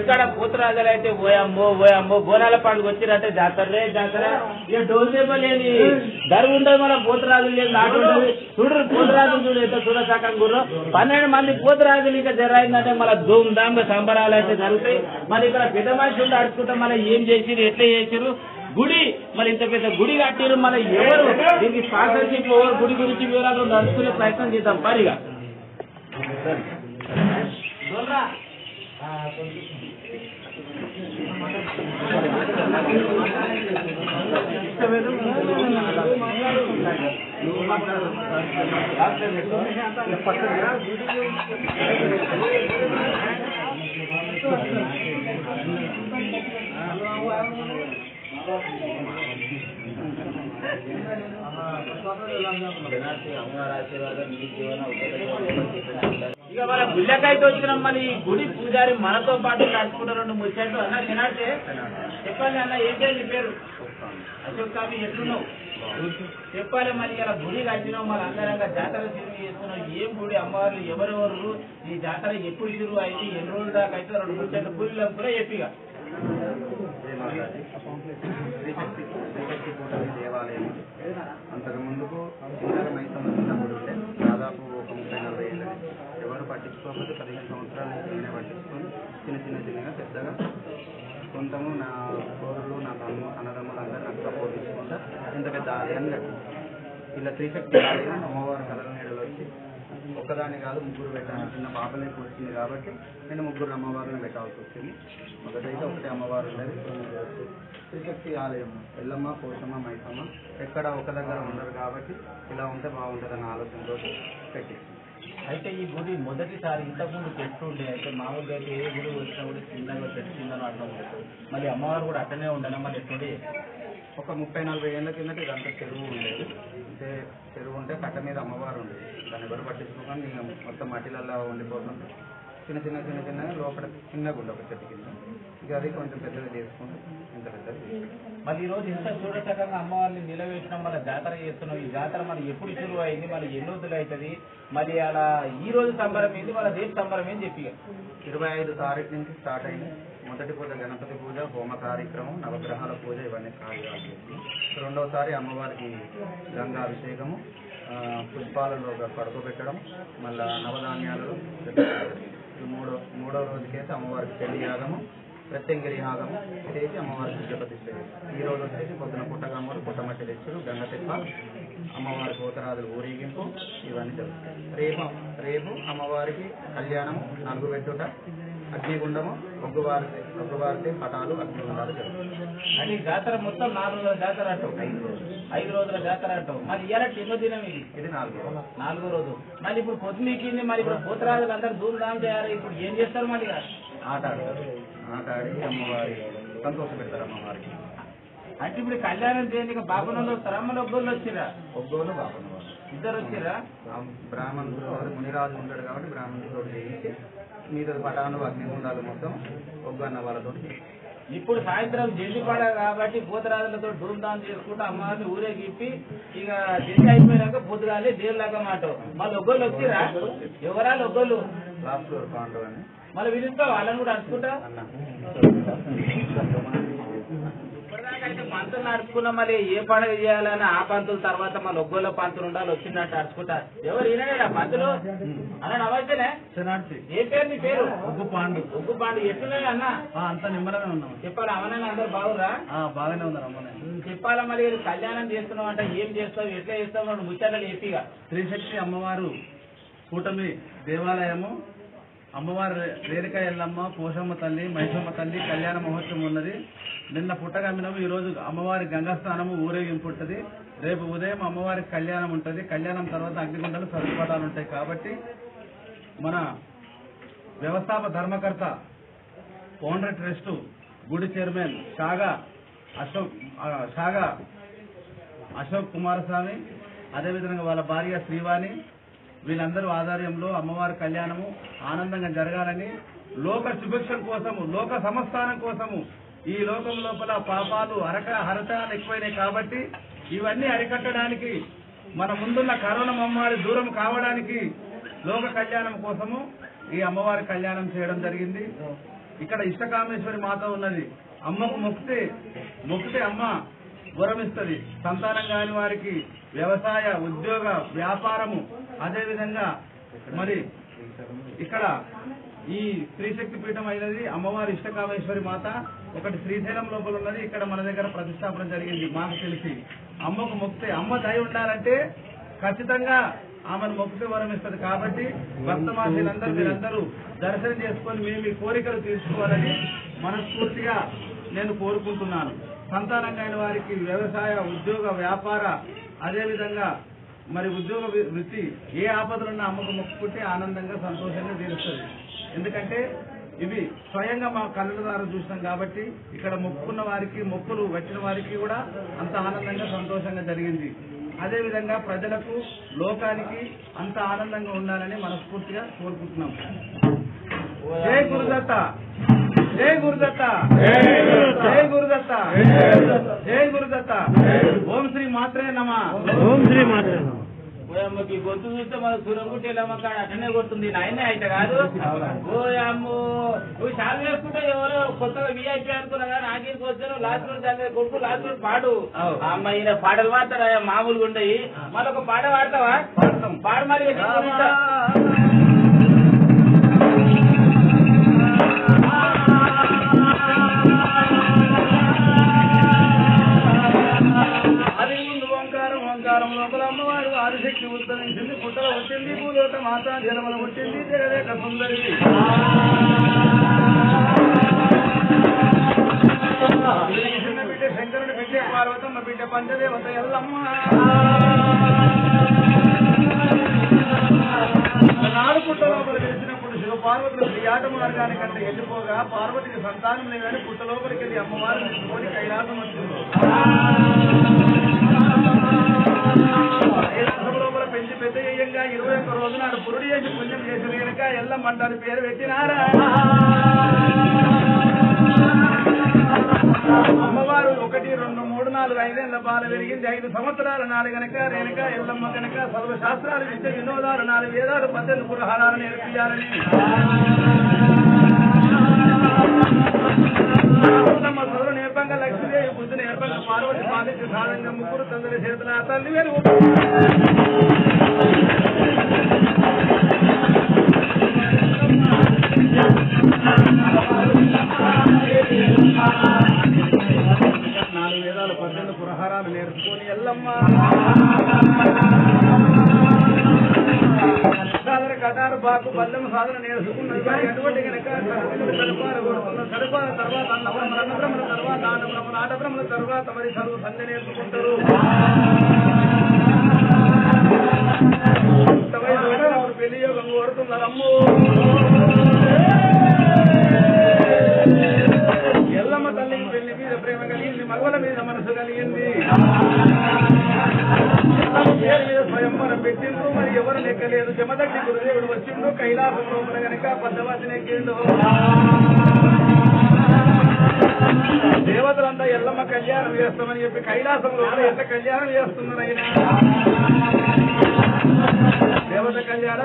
గుడికాడ పోతురాజులు అయితే ఓయమ్మో బోనాల పండుగ వచ్చిరంటే జాతరలే జాతర ఇక డోల్ లేని ధర ఉండదు మన పోతురాజులు లేదు నాటు ఉంటుంది చూడరు పోతురాజులు చూడు ఎంత చూడసాకం గుర్రం 12 మంది పోతురాజులు ఇంకా జర అయిందంటే మన ధూమ్ ధామ్ సంబరాలు అయితే జరుగుతాయి మరి ఇక్కడ పెద్ద మనుషులు అడుచుకుంటే మన ఏం చేసిరు ఎట్లా చేసిరు గుడి మరి ఇంత పెద్ద గుడి కట్టిరు మన ఎవరు దీనికి స్పాన్సర్షిప్ ఎవరు గుడి గురించి వివరాలు నడుచుకునే ప్రయత్నం చేద్దాం పరిగా ఇక మన గుళ్ళకైతే వచ్చినాం మళ్ళీ గుడి పూజారి మనతో పాటు నడుచుకుంటారు 2 ముచ్చట్లు అన్న తినాటే చెప్పాలి అన్న ఏంటి పేరు అశోక్ స్వామి ఎట్లున్నావు చెప్పాలి మరి ఇలా గుడి కట్టినావు మరి అందరంగా జాతర తిరిగి చేస్తున్నావు ఏం గుడి అమ్మవారు ఎవరెవరు ఈ జాతర ఎప్పుడు తిరుగు అయితే ఎన్ని రోజుల దాకా అయితే 2 ముచ్చట్లు గుడిలో కూడా చెప్పిగా దేవాలయం అంతకు ముందుకు చిన్న గుడి ఉంటే దాదాపు ఒక 30-40 ఏళ్ళని ఎవరు పట్టించుకోకపోతే 15 సంవత్సరాల నుంచి నేనే పట్టించుకొని చిన్నగా పెద్దగా కొంతము నా కోరులు నా అన్నదమ్ములు అందరూ నాకు సపోర్ట్ ఇచ్చుకుంటా ఇంత పెద్ద ఆలయాన్ని కట్టింది ఇలా త్రిశక్తి ఆలయం అమ్మవారి కళల నీడలో వచ్చి ఒక్కదాన్ని కాదు 3 పెట్టాను చిన్న పాపలే కూర్చుంది కాబట్టి నేను 3 అమ్మవారిని పెట్టాల్సి వచ్చింది మొదటైతే ఒకటే అమ్మవారు ఉండేది త్రిశక్తి ఆలయం ఎల్లమ్మ పోషమ్మ మైసమ్మ ఎక్కడ ఒక దగ్గర ఉండరు కాబట్టి ఇలా ఉంటే బాగుంటుందన్న ఆలోచనతో పెట్టింది అయితే ఈ గుడి మొదటిసారి ఇంతకుముందు పెట్టుండే అయితే మామూలుగా అయితే ఏ గుడి వచ్చినా కూడా చిన్నగా చిన్నగా అట్లా ఉంటుంది మళ్ళీ అమ్మవారు కూడా అట్టనే ఉండేనా మళ్ళీ ఎట్లుండే ఒక 30-40 ఏళ్ళ కిందట ఇదంతా చెరువు ఉండేది అంటే చెరువు ఉంటే కట్ట మీద అమ్మవారు ఉండేది దాన్ని ఎవరు పట్టించుకోకుండా ఇంకా మొత్తం మట్టిలలో ఉండిపోతుంది చిన్నగా లోపల చిన్నగా ఉండే ఒక చెట్టు కింద ఇక అది కొంచెం పెద్దగా చేసుకుంటే ఇంత పెద్దది మరి ఈ రోజు ఇంత చూడచక్కగా అమ్మవారిని నిలవేసినాం మన జాతర చేస్తున్నాం ఈ జాతర మరి ఎప్పుడు శురువు అయింది మరి ఎన్ని రోజులు అవుతుంది మరి అలా ఈ రోజు సంబరం ఏంది మన రేపు సంబరం ఏంది చెప్పి 25 తారీఖు నుంచి స్టార్ట్ అయింది మొదటి పూజ గణపతి పూజ హోమ కార్యక్రమం నవగ్రహాల పూజ ఇవన్నీ కార్యాలు చేసి 2వసారి అమ్మవారికి గంగా అభిషేకము పుష్పాలలో పడుకోబెట్టడం మళ్ళా నవధాన్యాలలో మూడవ రోజుకైతే అమ్మవారికి పెళ్లి యాగము ప్రత్యంగిరి యాగము చేసి అమ్మవారికి పూజ ప్రతిష్ట ఈ రోజు వచ్చేసి పొద్దున పుట్టగమ్మలు పుట్టమట్టి తెచ్చుడు గంగ తెప్ప అమ్మవారి పోతరాజులు ఊరేగింపు ఇవన్నీ జరుగుతాయి రేపు అమ్మవారికి కళ్యాణము నలుగు పెట్టుట అగ్నిగుండము ఒగ్గువారితే పటాలు అగ్నిగుండాలు జరుగుతాయి అది జాతర మొత్తం 4 రోజుల జాతర అంటావు 5 రోజుల జాతర అంటావు మరి ఇవాళ ఎన్నో దినం ఇది 4వ రోజు మళ్ళీ ఇప్పుడు పొద్దునీకింది మరి ఇప్పుడు పోతరాజులు అందరూ ధూమ్ధామ్ చేయాలి ఇప్పుడు ఏం చేస్తారు మళ్ళీ ఆట ఆడి అమ్మవారి సంతోష పెడతారు అమ్మవారికి అంటే ఇప్పుడు కళ్యాణం చేయడానికి బాబునోళ్ళు వస్తారా మన ఒగ్గోళ్ళు వచ్చిరా ఒగ్గోలు బాబున ఇద్దరు వచ్చిరా బ్రాహ్మణుడు మునిరాజు ఉంటాడు కాబట్టి బ్రాహ్మణుడితో చేయించి మీద పటాలు అగ్నిగుండాలు మొత్తం ఒగ్గన్న వాళ్ళతో ఇప్పుడు సాయంత్రం జల్లిపాడ కాబట్టి పోతరాజులతో ధూమ్ధామ్ చేసుకుంటూ అమ్మవారిని ఊరేగిప్పి ఇక జల్లి అయిపోయినాక పొద్దుగాలి దేవులాగా మాట మళ్ళీ ఒగ్గోళ్ళు వచ్చిరా ఎవరా ఒగ్గోళ్ళు లాస్ట్ ఫ్లోర్ పాండవ్ అని మళ్ళీ విధిస్తా వాళ్ళని కూడా అడుచుకుంటా ఇప్పటిదాకైతే పంతులు నడుచుకున్నా మళ్ళీ ఏ పండుగ చేయాలని ఆ పంతుల తర్వాత మళ్ళీ ఒగ్గోళ్ళ పంతులు ఉండాలి వచ్చినట్టు అడుచుకుంటా ఎవరు ఈయన పంతులు అన్న నవ్వుతేనే ఏ పేరు నీ పేరు ఒగ్గు పాండు ఎట్లున్నాయి అన్న అంత నిమ్మరమే ఉన్నాం చెప్పాలి అమ్మనే అందరు బాగురా బాగానే ఉన్నారు అమ్మనే చెప్పాలా మరి కళ్యాణం చేస్తున్నావు అంటే ఏం చేస్తావు ఎట్లా చేస్తావు ముచ్చట్లు ఏపీగా త్రిశక్తి అమ్మవారు కూటమి దేవాలయము అమ్మవారి రేణుక ఎల్లమ్మ పోషమ్మ తల్లి మైసమ్మ తల్లి కళ్యాణ మహోత్సవం ఉన్నది నిన్న పుట్టగమ్మినము ఈ రోజు అమ్మవారి గంగాస్నానము ఊరేగింపు ఉంటుంది రేపు ఉదయం అమ్మవారికి కళ్యాణం ఉంటుంది కళ్యాణం తర్వాత అగ్నిగుండలు సర్వపటాలు ఉంటాయి కాబట్టి మన వ్యవస్థాపక ధర్మకర్త ఫౌండర్ ట్రస్ట్ గుడి చైర్మన్ షాగా అశోక్ కుమారస్వామి అదేవిధంగా వాళ్ళ భార్య శ్రీవాణి వీళ్ళందరూ ఆధ్వర్యంలో అమ్మవారి కళ్యాణము ఆనందంగా జరగాలని లోక సుభిక్షం కోసము లోక సమస్థానం కోసము ఈ లోకం లోపల పాపాలు హరటాలు ఎక్కువైనాయి కాబట్టి ఇవన్నీ అరికట్టడానికి మన ముందున్న కరోనా మహమ్మారి దూరం కావడానికి లోక కళ్యాణం కోసము ఈ అమ్మవారి కళ్యాణం చేయడం జరిగింది ఇక్కడ ఇష్టకామేశ్వరి మాత ఉన్నది. అమ్మకు మొక్కితే అమ్మ వరమిస్తుంది. సంతానం కాని వారికి వ్యవసాయ, ఉద్యోగ, వ్యాపారము, అదేవిధంగా మరి ఇక్కడ ఈ శ్రీశక్తి పీఠం అయినది అమ్మవారి ఇష్టకామేశ్వరి మాత. ఒకటి శ్రీశైలం లోపల ఉన్నది, ఇక్కడ మన దగ్గర ప్రతిష్టాపన జరిగింది. మాకు తెలిసి అమ్మకు మొక్కితే, అమ్మ దయ ఉండాలంటే ఖచ్చితంగా ఆమెను మొక్కితే వరం ఇస్తుంది. కాబట్టి భక్తమాసీలందరూ మీరందరూ దర్శనం చేసుకొని మేము ఈ కోరికలు తీర్చుకోవాలని మనస్ఫూర్తిగా నేను కోరుకుంటున్నాను. సంతానం కాని వారికి వ్యవసాయ, ఉద్యోగ, వ్యాపార, అదేవిధంగా మరి ఉద్యోగ వృత్తి, ఏ ఆపదలున్నా అమ్మకు మొక్కుకుంటే ఆనందంగా సంతోషంగా తీరుస్తుంది. ఎందుకంటే ఇవి స్వయంగా మా కళ్ళ ద్వారా చూసినాం కాబట్టి ఇక్కడ మొక్కుకున్న వారికి, మొక్కులు వచ్చిన వారికి కూడా అంత ఆనందంగా సంతోషంగా జరిగింది. అదేవిధంగా ప్రజలకు, లోకానికి అంత ఆనందంగా ఉండాలని మనస్ఫూర్తిగా కోరుకుంటున్నాం. జై గురుదత్త, జై గురుదత్త, జై గురుదత్త, జై గురుదత్త. ఓం శ్రీ మాత్రే నమః. ఓం శ్రీ మాత్రే నమః. ఓయమ్మకి గొంతు చూస్తే మన సురంగుట్టేలమ్మ కాడ అట్లనే కొడుతుంది. నాయనే అయితే కాదు. ఓయమ్మో నువ్వు చాలా వేసుకుంటే ఎవరో కొత్తగా విఐపీ అనుకున్నా కానీ ఆఖరికి వచ్చారు. లాస్ట్ రోజు కొడుకు లాస్ట్ రోజు పాడు. అమ్మ ఈయన పాటలు పాడతారా మామూలుగా ఉండయి. మళ్ళీ ఒక పాట పాడతావా? పాడు మరి. లోపల అమ్మవారు ఆదిశక్తి ఉద్భవించింది. పుట్టల వచ్చింది, భూలోక మాత జలమల వచ్చింది, జగదేక సుందరి. చిన్న బిడ్డ శంకరుడి బిడ్డ పార్వతమ్మ బిడ్డ పంచదేవత ఎల్లమ్మ. నాడు పుట్ట లోపల గెలిచినప్పుడు శివ పార్వతులు శ్రీయాట మార్గానికంటే వెళ్ళిపోగా పార్వతికి సంతానం లేదని పుట్ట లోపలికి వెళ్ళి అమ్మవారిని తీసుకొని కైలాసం వచ్చింది. లోపల పెంచి పెద్ద అయ్యంగా 21 రోజు నాడు పురుడు చేసి పుణ్యం చేసిన కనుక ఎల్లమ్మంటారు పేరు పెట్టినారా. అమ్మవారు 1, 2, 3, 4, 5 ఏళ్ల బాల వెలిగింది. 5 సంవత్సరాల నాడు గనక రేణుక ఎల్లమ్మ కనుక సర్వశాస్త్రాలు, విద్య వినోదాలు, 4 వేదాలు, 18 పురాణాలు నేర్పియాలని సదులు నేర్పంగా లక్ష్మీదేవి, బుద్ధి నేర్పంగా పార్వతి, పాలించి సాధంగా ముగ్గురు తండ్రి చేతుల తల్లి వేరు. నాలుగు వేదాలు 18 పురహారాలు నేర్చుకొని ఎల్లమ్మ సాధన కటారు బాకు బల్లెం సాధన నేర్చుకున్నది. కానీ అటువంటి కనుక సరిపాలు కొడుతున్న సరిపాల తర్వాత అన్నబ్రహ్మల తర్వాత ఆటబ్రహ్మల తర్వాత మరి చదువు సంధ్య నేర్చుకుంటారు. పెళ్లి యోగం కోరుతున్నారు. అమ్మో ఎల్లమ్మ తల్లికి పెళ్లి మీద ప్రేమ కలిగింది, మగవల మీద మనసు కలిగింది. పేరు మీద స్వయంవరం పెట్టిండు, మరి ఎవరు లెక్కలేదు. జమదగ్ని గురుదేవుడు వచ్చిండు, కైలాసం లోపల గనక పద్దవాసిని ఎక్కిండు. దేవతలంతా ఎల్లమ్మ కళ్యాణం చేస్తామని చెప్పి కైలాసం లోపల ఎంత కళ్యాణం చేస్తున్నారు ఆయన. దేవత కళ్యాణం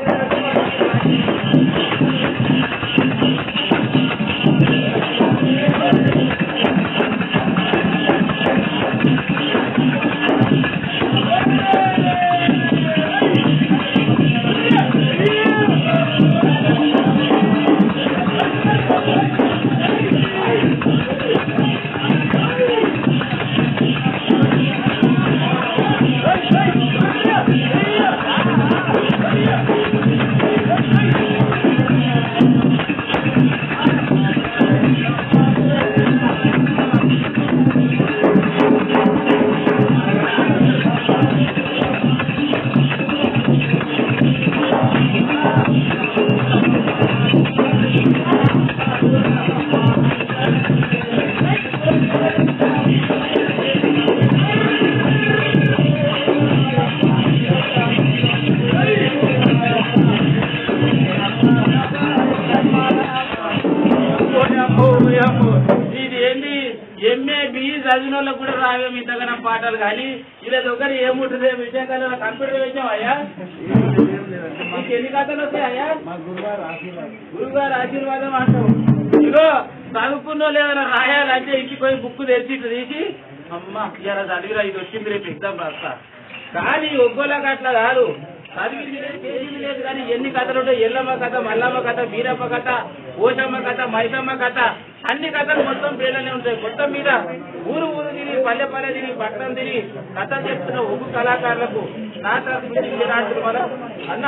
చదివిన వాళ్ళకు కూడా రావేమి ఇంతగానో పాటలు. కానీ ఇలా ఒకటి ఏముంటుంది విషయం కానీ కంప్యూటర్ వేసామయ్యా. మీకు ఎన్ని కథలు వస్తాయా? గురుగారు ఆశీర్వాదం అంటావు. ఇగో చదువుకున్నో లేదన్నా రాయాలంటే ఇంటికి పోయి బుక్ తెరిచి ఇట్లా తీసి అమ్మ ఇలా చదివిరా ఇది వచ్చింది రేపు ఎగ్జామ్ రాస్తా. కానీ ఒగ్గోళ్ళకి అట్లా కాదు, చదివింది లేదు చేసింది లేదు కానీ ఎన్ని కథలు ఉంటాయి, ఎల్లమ్మ కథ, మల్లమ్మ కథ, బీరమ్మ కథ, ఓషమ్మ కథ, మైసమ్మ కథ, అన్ని కథలు మొత్తం పేర్లనే ఉంటాయి. మొత్తం మీద ఊరు ఊరు తిరిగి పల్లె పల్లె తిరిగి పట్టణం తిరిగి కథలు చెప్తున్న ఒగ్గు కళాకారులకు నా తరఫు నుంచి నాటుకు మనం అన్న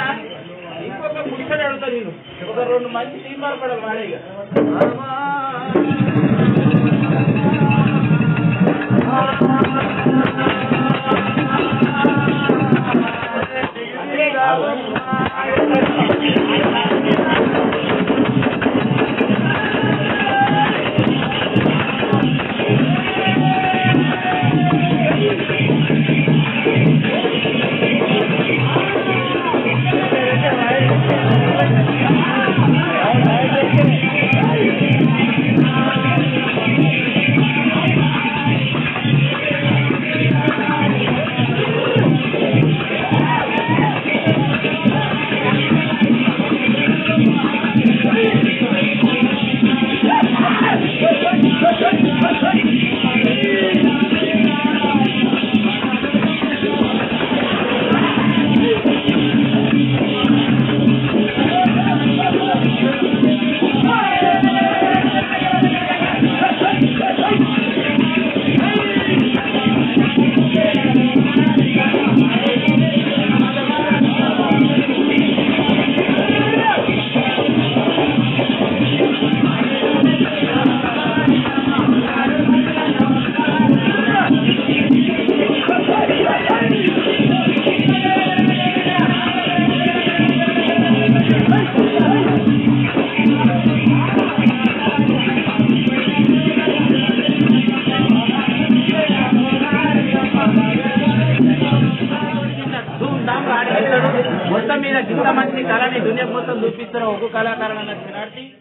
ఇంకొక ముడిసడి అడుగుతా నేను ఒక 2 మంచి సినిమాలు పడాలి వాడేగా మొత్తం మీద ఇంత మంచి కళని దునియా మొత్తం చూపిస్తున్న ఒగ్గు కళాకారులు అన్న